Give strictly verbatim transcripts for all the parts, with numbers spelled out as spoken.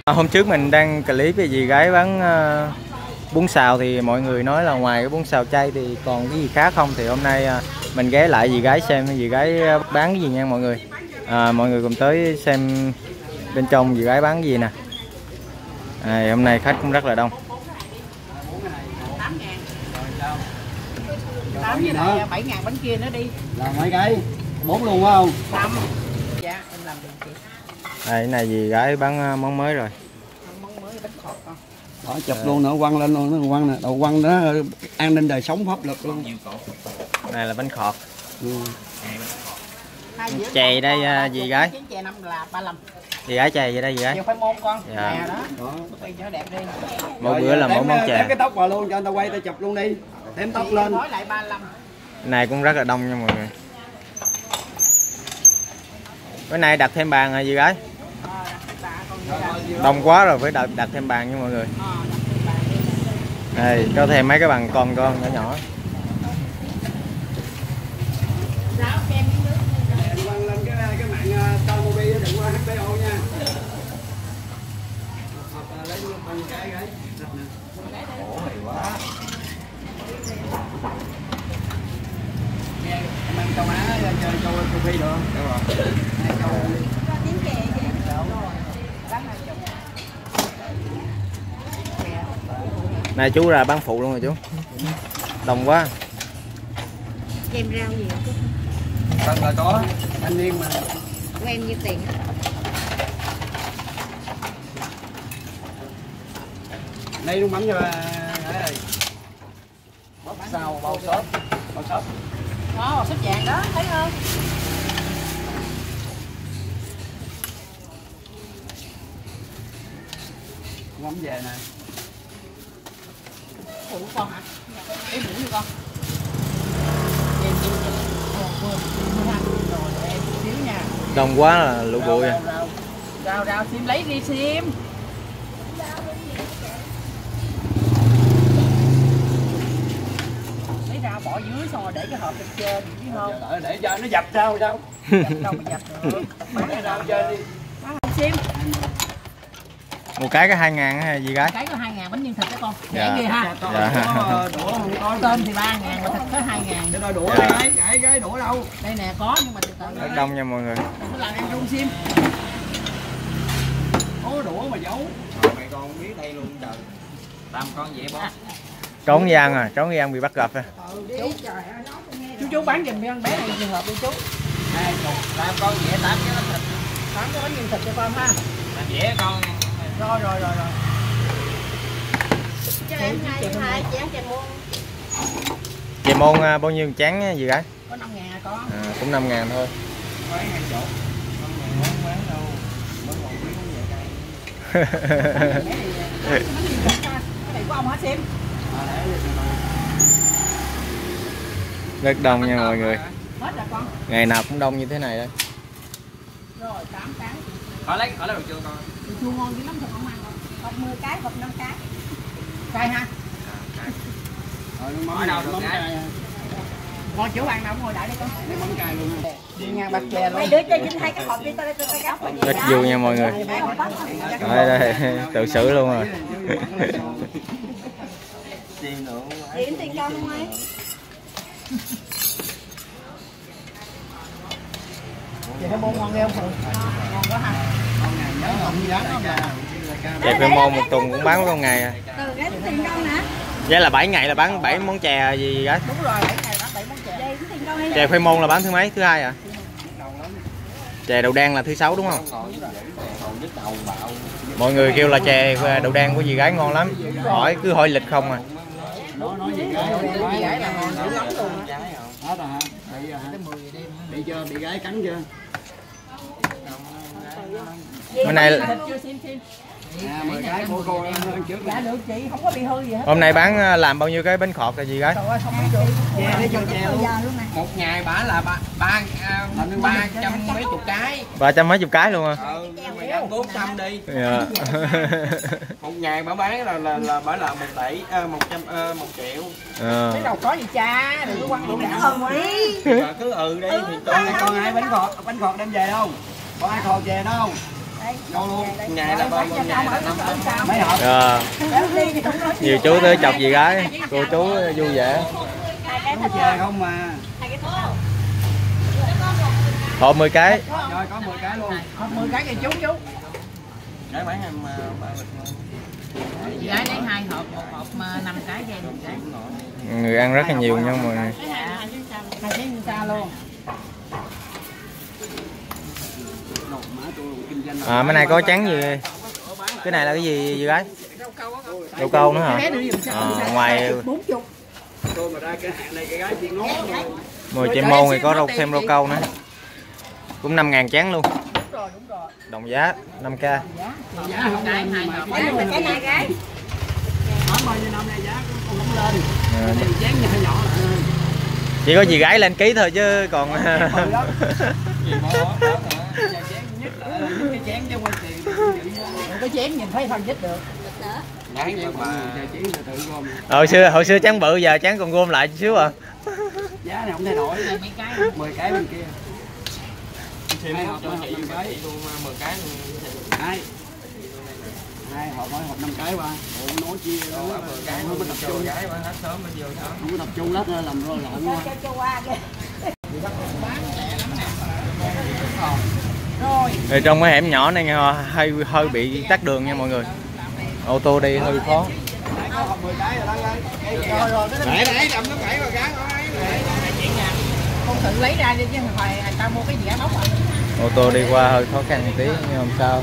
Hôm trước mình đăng clip về dì gái bán uh, bún xào thì mọi người nói là ngoài cái bún xào chay thì còn cái gì khác không, thì hôm nay uh, mình ghé lại dì gái xem dì gái bán cái gì nha mọi người. À, mọi người cùng tới xem bên trong dì gái bán cái gì nè. À, hôm nay khách cũng rất là đông. tám với lại bảy ngàn bánh kia nữa đi. Là mấy cái? bốn luôn phải không? năm. Dạ, em làm được chị. Đây, cái này dì gái bán món mới rồi. Món mới bánh khọt con. Đó, chụp luôn nữa, quăng lên luôn, nó quăng nè, đầu quăng đó an ninh đời sống pháp luật luôn. Này là bánh khọt. Ừ. Chè đây dì gái. Chè năm là ba mươi lăm. Dì gái chè vậy đây dì gái. Chè khoai môn con. Dạ. Nè đó. Đó. Cho đẹp đi. Mỗi bữa là mỗi món chè. Đem cái tóc vào luôn cho người ta quay ta chụp luôn đi. Đem tóc lên. Nói lại ba mươi lăm. Này cũng rất là đông nha mọi người. Bữa nay đặt thêm bàn rồi dì gái. Đông quá rồi phải đặt, đặt thêm bàn nha mọi người. Đây, có thêm mấy cái bàn con con nhỏ nhỏ. Quăng lên cái cái mạng Tomobi đừng qua hát pê o nha. Hoặc lấy bằng cái cái. Ủa mày quá. Em ăn châu Á cho châu châu Phi được không? Được rồi. Hai châu. Tiếng chè vậy. Này chú ra bán phụ luôn rồi chú. Đông quá. Kèm rau gì chứ? Vâng là có thanh niên mà. Của em nhiêu tiền? Đây luôn mắm cho bóp sao bao sốt, bao sốt. Đó, sốt vàng đó, thấy không? Mắm về nè. Phụ con hả? Ý mũi đi con. Rồi em xíu nha. Đông quá là lũ bụi à. Rau, rau, rau, sim lấy đi sim. Lấy rau bỏ dưới xong rồi để cái hộp lên trên, biết không? Để, để cho nó dập sao sao? Dập đâu mà dập được. Bán cái rau trên đi. Bán không sim. Một cái có hai ngàn hả dì gái? Cái có hai ngàn bánh nhân thịt đó con. Dạ. Ghê ha. Dạ. Đũa không có. Tôm thì ba ngàn mà thịt có hai ngàn. Để đôi đũa Dạ. cái cái cái đũa đâu? Đây nè có nhưng mà từ từ. Rất đông nha mọi người. Cứ làm em chung sim. Có đũa mà giấu. Mày con biết đây luôn trời. Làm con vậy bó. Trốn gian à, trốn gian bị bắt gặp à. Chú chú bán giùm con bé này trường hợp đi chú. Hai chục. Làm con dễ tám cái bánh thịt. Tám cái bánh nhân thịt cho con ha. Làm dễ con. Rồi rồi rồi rồi. Cho em hai hai chén chè muôn. Chè môn uh, bao nhiêu chán á dì gái? Có năm ngàn có. À, cũng năm ngàn thôi. Bán hai chục. Con này món bán đâu. Bán một miếng vậy đây. Cái này của ông hả Sim? Rất đông nha mọi người. Hết rồi con. Ngày nào cũng đông như thế này đó. Rồi tám cái. Khỏi lấy, khỏi lấy đồ chua con. Đồ chua ngon dữ lắm thôi không ăn đâu. Hộp mười cái, hộp năm cái. Cay ha. Ở đâu được cái. Ngồi chỗ ăn nào cũng ngồi đại đây con. Lấy mắm cay luôn ha. Đi ngang bạc chè luôn. Mấy đứa chơi dính hai cái hộp đi tao đây tao gấp. Rất vui nha mọi người. Đây đây, tự xử luôn rồi. Tiền nữa. Điểm tiền con không ấy? Chè cái môn ngon ghê không Phượng? Ngon quá ha. Con này nhớ không dám không nè. Chè khoai môn một tuần cũng bán có ngày à. Từ cái tiền con nè. Vậy là bảy ngày là bán bảy món chè gì gái? Đúng rồi, bảy ngày bán bảy món chè. Đây tiền con hay Chè khoai môn là bán thứ mấy? Thứ hai à? Chè đậu đen là thứ sáu đúng không? Mọi người kêu là chè đậu đen của dì gái ngon lắm. Hỏi cứ hỏi lịch không à. Nó nói gì gái Bị gái là ngon dữ lắm luôn á. hết rồi hả? Bị rồi hả? Bị chưa? Bị gái cắn chưa? Bữa nay Thịt chưa Sim Sim? À, mười cái của cô ăn trước. Dạ được chị, không có bị hư gì hết. hôm nay bán làm bao nhiêu cái bánh khọt là gì gái? Trời ơi, không biết được. Chè để cho chè luôn. Một ngày bả là ba ba ba trăm mấy chục cái. Ba trăm mấy chục cái luôn à? Ừ, mày ăn bốn trăm đi. Dạ. Một ngày bả bán là là là bả là một tỷ, à, một trăm, à, một triệu. À. Cái đâu có gì cha, đừng có quăng đồ đạn. Hồng đi. Mà cứ ừ đi thì Con này con ai bánh khọt, bánh khọt đem về đâu? Có ai khọt về đâu? Đâu luôn. Nhà là bao nhiêu nhà là năm Mấy hộp. Ờ. Nhiều chú tới chọc chị gái, cô chú vui vẻ. Có chè không mà. Hộp mười cái. Rồi có mười cái luôn. Hộp mười cái kìa chú chú. cái bán em ba bịch. Chị gái lấy hai hộp, một hộp năm cái cho em một cái. Người ăn rất là nhiều nha mọi người. Hai cái xa luôn. À mấy này có trắng gì? Cái này là cái gì gì gái? Rau câu nữa hả? À, ngoài mười chè môn thì có rau thêm rau câu nữa. Cũng năm ngàn chén luôn. Đồng giá năm k. Giá không lên mà Cái này gái. hỏi bao nhiêu năm nay giá cũng không lên. Thì chén nhỏ nhỏ. Chỉ có chị gái lên ký thôi chứ còn Cái chén chứ quay tiền. Cái chén nhìn thấy thân dít được. Gái mà Chén là tự gom. hồi xưa hồi xưa trắng bự giờ trắng còn gom lại chút xíu à. Giá này không thay đổi. Mấy cái mười cái bên kia. hai hộp cho chị luôn cái luôn mười cái luôn. Hai. Hai hộp mỗi hộp năm cái qua. Ủa nói chia nó mười cái không có tập trung. gái bán hết sớm mới vô sớm. Không có tập trung lát làm rồi lộn qua. Thì trong cái hẻm nhỏ này nghe, hơi hơi bị tắc đường nha mọi người. Ô tô đi hơi khó. Để để đâm nó gãy vào gái không tự lấy ra đi chứ hồi người ta mua cái gì á bóc à. Ô tô đi qua hơi khó khăn một tí nhưng không sao.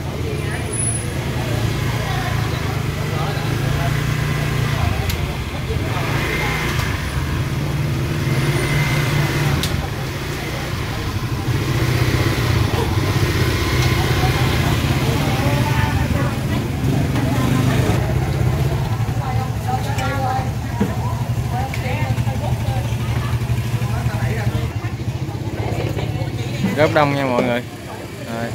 Rất đông nha mọi người. Rồi.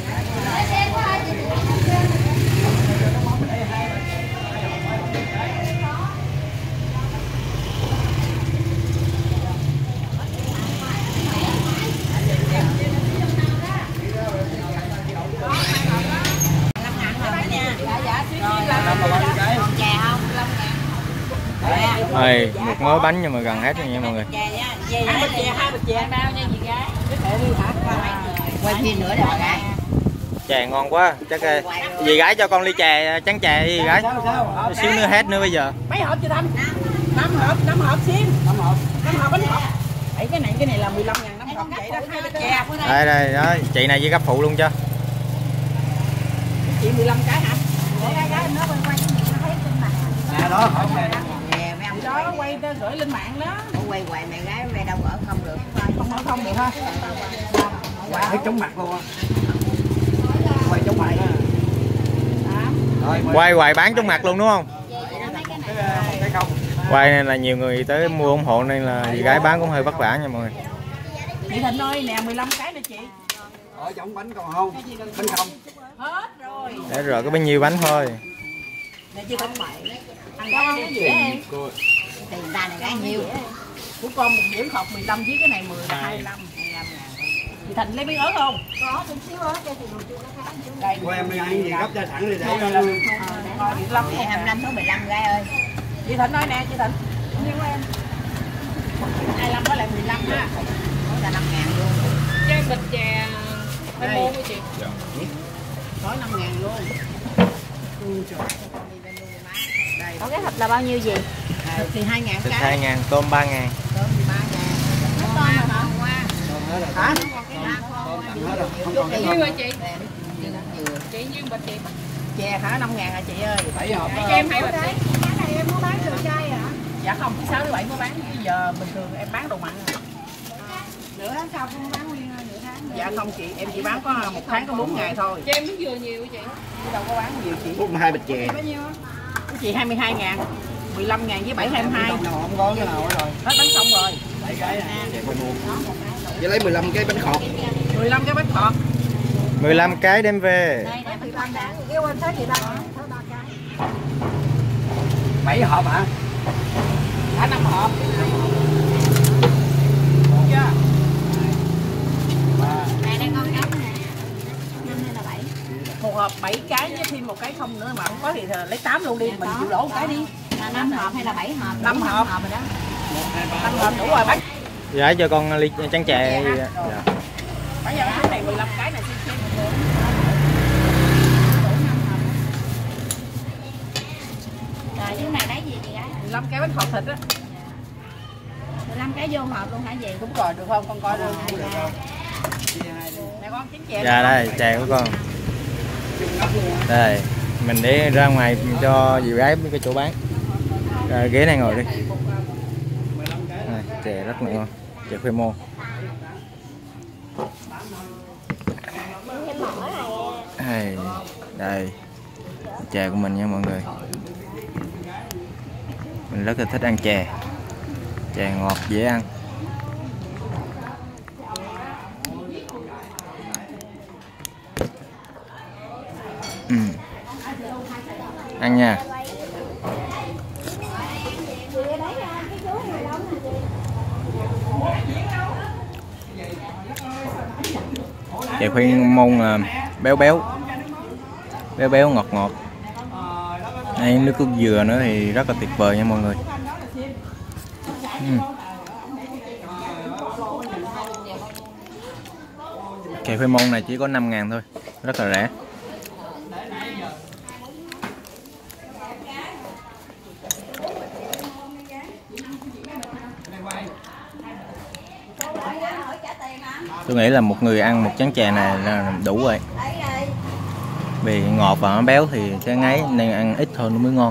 Đây, một mớ bánh nhưng mà gần hết rồi nha mọi người. Hai bịch chè, hai bịch chè bao nha chị gái. Quay phim nữa rồi gái. Chè ngon quá, chắc dì gái cho con ly chè trắng chè đi gái. Xíu nữa hết nữa bây giờ. Mấy hộp chị Thanh? năm hộp, năm hộp xiêm. năm hộp. năm hộp bánh hộp. Ấy cái này cái này là mười lăm ngàn năm hộp vậy đó, hai bịch chè. Đây đây đó, chị này với gấp phụ luôn cho. Chị mười lăm cái hả? Để cái gái nó quay quay nó thấy trên mặt. Nè đó không nè. Nè mấy ông Đó quay tới gửi lên mạng đó. quay quay mẹ gái mẹ đâu ở không được. Không ở không được ha. Quay hết chống mặt luôn. Quay chống mặt đó. Rồi, Quay hoài bán trong mặt luôn đúng không? cái không. Quay này là nhiều người tới mua ủng hộ nên là dì gái bán cũng hơi vất vả nha mọi người. Chị Thịnh ơi nè mười lăm cái nè chị. Ở trong bánh còn không? Bánh không. Hết rồi. Để rồi có bao nhiêu bánh thôi. Nè chị Thịnh ăn cái cái gì em? Thì người ta này gái nhiều. Của con một dĩa khọc mười lăm với cái này mười là hai mươi lăm. Chị Thịnh lấy miếng ớt không? Có chút xíu ớt cho thì đồ chưa có khá. Đây. Cô em đi ăn gì gấp ra sẵn đi để cho Rồi mười lăm Thì hai mươi lăm số mười lăm gái ơi. chị Thịnh nói nè chị Thịnh. Nhiêu em? hai mươi lăm với lại mười lăm ha. Đó là năm ngàn luôn. Cái bịch chè hai môn của chị. Nói năm ngàn luôn. Có cái thịt là bao nhiêu gì? Thịt thì hai ngàn Thịt cái. hai ngàn, tôm ba ngàn. Tôm thì ba ngàn. Nó to hả? Hả? không còn cái Nhiêu rồi chị? Vừa. Chị nhiêu bịch chị? Chè hả? năm ngàn hả chị ơi? bảy hộp. Cho em hai bịch chị. Cái này em muốn bán được chai hả? Dạ không, thứ sáu thứ bảy mới bán. Bây giờ bình thường em bán đồ mặn. Nửa tháng sau không bán nguyên nửa tháng. Dạ không chị, em chỉ bán có một tháng có bốn ngày thôi. Cho em miếng dừa nhiều chị. Chứ đâu có bán nhiều chị. Hút hai bịch chè. Bao nhiêu? Của chị hai mươi hai ngàn. mười lăm ngàn với bảy hai mươi hai. Nào không có cái nào rồi. Hết bánh xong rồi. Bảy cái nè. Vậy lấy mười lăm cái bánh khọt. mười lăm cái bánh khọt. mười lăm cái đem về. Đây để mười lăm đã. Kêu anh thấy chị ba hả? Thấy ba cái. bảy hộp hả? Đã năm hộp. Chưa? Này đây con cắm nè. Năm hay là bảy? Một hộp bảy. bảy cái với thêm một cái không nữa mà không có thì lấy tám luôn đi, mình chịu đổ một cái đi. Là năm hộp hay là bảy hộp? năm hộp. Rồi đó. năm hộp đủ rồi bác. Dạ cho con ly trắng chè. Dạ. Bây giờ cái này mười lăm cái này xem xem. Rồi cái này lấy gì chị gái? mười lăm cái bánh hộp thịt á. mười lăm cái vô hộp luôn hả gì? Đúng rồi, được không? Con coi được không? Nè con chín chè. Dạ đây chè của con. Đây mình để ra ngoài cho dì gái cái chỗ bán. Rồi, ghế này ngồi đi. Đây, chè rất là ngon, chè khoai môn. Đây, đây chè của mình nha mọi người. Mình rất là thích ăn chè, chè ngọt dễ ăn. Ừ. Ăn nha. Chè khoai môn béo béo béo béo ngọt ngọt. Đây, nước cốt dừa nữa thì rất là tuyệt vời nha mọi người. uhm. Chè khoai môn này chỉ có năm ngàn thôi, rất là rẻ. Tôi nghĩ là một người ăn một chén chè này là đủ rồi. Vì ngọt và nó béo thì cái ngấy nên ăn ít thôi nó mới ngon.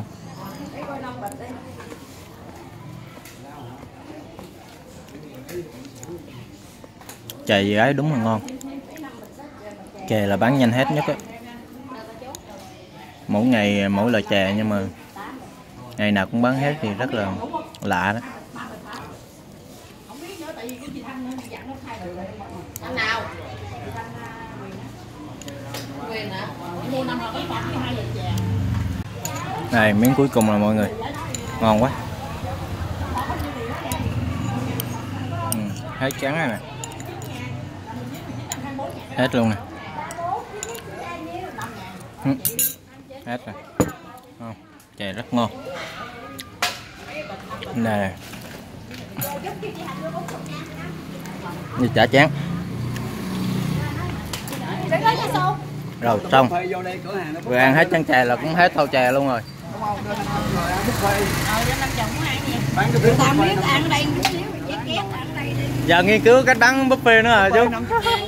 Chè gì ấy đúng là ngon. Chè là bán nhanh hết nhất ấy. Mỗi ngày mỗi loại chè nhưng mà ngày nào cũng bán hết thì rất là lạ đó. Nào. Này miếng cuối cùng là mọi người, ngon quá. Ừ, hết trắng này nè, hết luôn nè. Ừ, hết rồi. Không, chè rất ngon. Nè, như chả chán. Rồi xong. Vừa ăn hết chén chè là cũng hết thau chè luôn rồi. Giờ nghiên cứu cách bán buffet nữa rồi chú.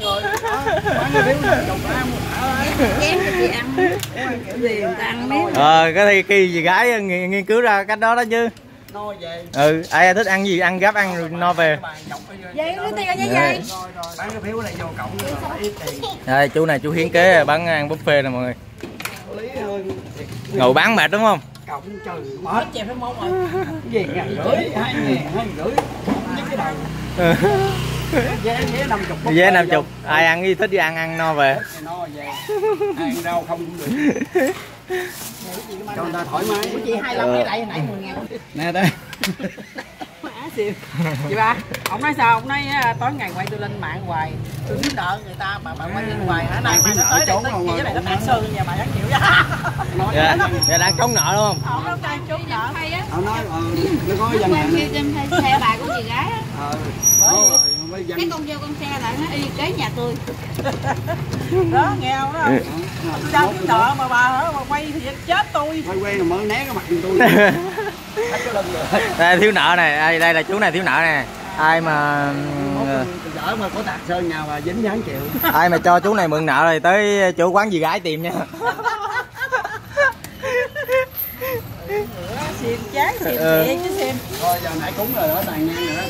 Ờ cái thì khi gì gái nghiên, nghiên cứu ra cách đó đó chứ. Ừ, ai thích ăn gì ăn gấp ăn rồi no về. Đây chú này chú hiến kế bán ăn buffet nè mọi người. Ngồi bán mệt đúng không? Cộng trừ mất chè phải món rồi. Gì ngàn rưỡi, hai ngàn, hai rưỡi. Vé vé năm chục. Vé năm chục. Ai ăn gì thích đi ăn ăn no về. No về. Ăn rau không cũng được. Cho người ta thoải mái. Của chị hai mươi lăm cái lại hồi nãy mười ngàn. Nè đây. Chị ba, ông nói sao? Ông nói tối ngày quay tôi lên mạng hoài, tôi giúp đỡ người ta mà bà quay lên hoài hả? Nay mai nó tới đây tới kia này nó tạt sơn nhà bà đáng chịu ra. Dạ, dạ đang chống nợ đúng không? Không, nó đang chống nợ. Ông nói nó có dân hàng kêu trên xe bà của chị gái á. Ờ. Cái con vô con xe lại nó y kế nhà tôi. Đó nghe không đó? Tôi đang thiếu nợ mà bà hả mà quay thì chết tôi. Quay quay mà mới né cái mặt tôi. Đây thiếu nợ này, đây, đây là chú này thiếu nợ nè. Ai mà Đỡ mà có tạt sơn nhà mà dính dáng chịu. Ai mà cho chú này mượn nợ rồi tới chỗ quán dì gái tìm nha. Xìm chán xìm chị chứ xìm. Thôi giờ nãy cúng rồi đó tàn nhang rồi đó.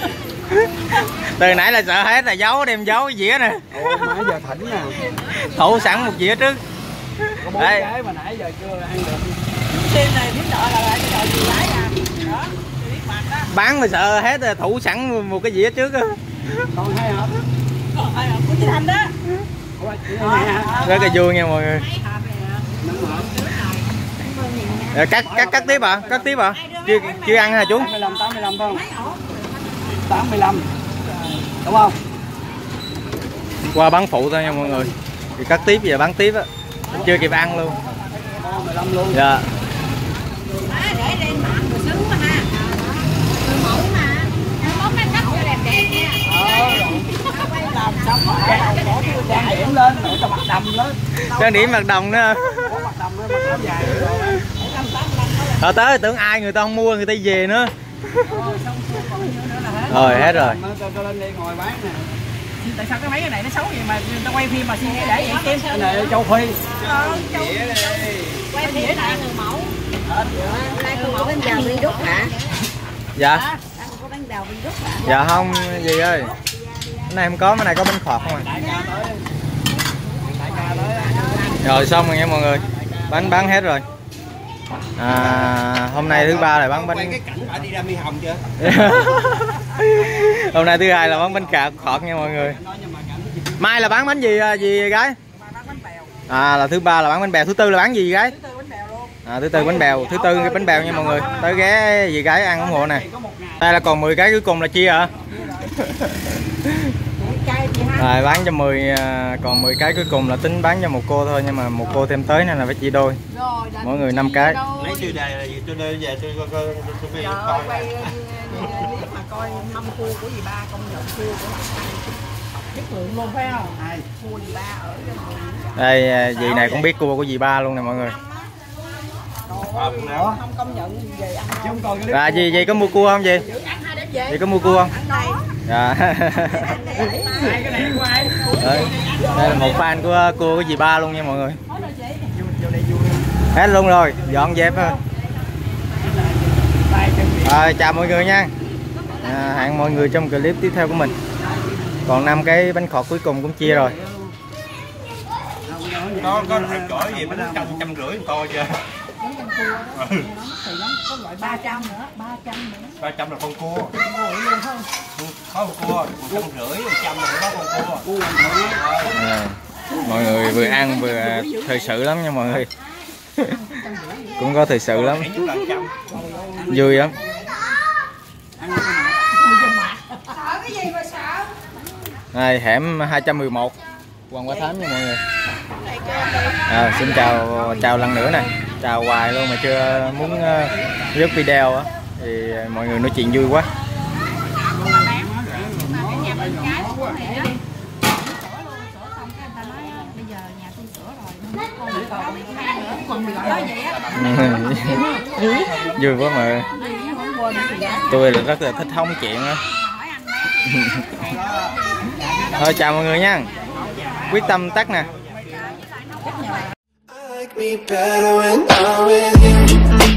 Từ nãy là sợ hết là giấu đem giấu cái dĩa nè. Ủa mà nãy giờ thỉnh nè. Thủ sẵn một dĩa trước. Có bốn cái mà nãy giờ chưa ăn được. Xìm này thiếu nợ là lại cái nợ dì gái à. Đó, biết mặt đó. Bán mà sợ hết rồi thủ sẵn một cái dĩa trước á. Còn hai hộp. Còn hai hộp của chị Thanh đó. Rất là vui nha mọi người. Rồi cắt cắt cắt tiếp à? Cắt tiếp à? Chưa chưa ăn hả chú? tám mươi lăm tám mươi lăm phải không? tám mươi lăm. Đúng không? Qua bán phụ thôi nha mọi người. Thì cắt tiếp giờ bán tiếp á. chưa kịp ăn luôn. mười lăm luôn. Dạ. Để lên mạng rồi sướng quá ha. Mẫu mà. Món ăn cắt cho đẹp đẹp nha. Làm xong rồi bỏ cái trang điểm lên để cho mặt đầm lên. Trang điểm mặt đồng nữa. Có mặt đầm lên, mặt áo dài rồi. Rồi tới tưởng ai người ta không mua, người ta về nữa. Rồi hết rồi. Cho lên đây ngồi bán nè. Tại sao cái mấy cái này nó xấu vậy mà người ta quay phim mà xin để vậy kim? Cái này châu Phi. Quay phim lại người mẫu. Đây người mẫu bánh bèo viên đúc hả? Dạ. Đang có bánh bèo viên đúc hả? Dạ không gì ơi. Cái này không có, cái này có bánh khọt không à. Rồi xong rồi nha mọi người. Bánh bán hết rồi. À, hôm nay thứ ba là bán bánh. Cái cảnh phải đi ra Mi Hồng chưa? Hôm nay thứ hai là bán bánh cà khọt nha mọi người. Mai là bán bánh gì gì gái? À là thứ ba là bán bánh bèo, thứ tư là bán gì gái? À, thứ tư bánh bèo, thứ tư cái bánh bèo nha mọi người. Tới ghé gì gái ăn ủng hộ nè. Đây là còn mười cái cuối cùng là chia hả? Rồi bán cho mười, còn mười cái cuối cùng là tính bán cho một cô thôi, nhưng mà một cô thêm tới nên là phải chia đôi. Mỗi người năm cái. Lấy tiêu đề là gì? Tôi đưa về tôi coi coi tôi coi quay clip mà coi năm cua của dì ba, công nhận cua của chất lượng luôn phải không? Cua dì ba ở đây dì này cũng biết cua của dì ba luôn nè mọi người. Không công nhận về ăn. À dì dì có mua cua không dì? Dì có mua cua không? Dạ. Đây, đây là một fan của cua của dì ba luôn nha mọi người. Hết luôn rồi, dọn dẹp thôi. Rồi chào mọi người nha. À, hẹn mọi người trong clip tiếp theo của mình. Còn năm cái bánh khọt cuối cùng cũng chia rồi. có có thằng chổi gì bánh trăm trăm rưỡi to chưa? ba trăm nữa, ba trăm nữa. ba trăm là con cua. Có con cua, một trăm rưỡi, một trăm là có con cua. À, mọi người vừa ăn vừa thời sự lắm nha mọi người. Cũng có thời sự lắm. Vui lắm. Đây hẻm hai trăm mười một Hoàng Hoa Thám nha mọi người. À, xin chào chào lần nữa nè, chào hoài luôn mà chưa muốn uh, rước video á, thì mọi người nói chuyện vui quá. Vui quá mà. Tôi là rất là thích hóng chuyện á. Thôi chào mọi người nha, quyết tâm tắt nè. I like me better when I'm with you.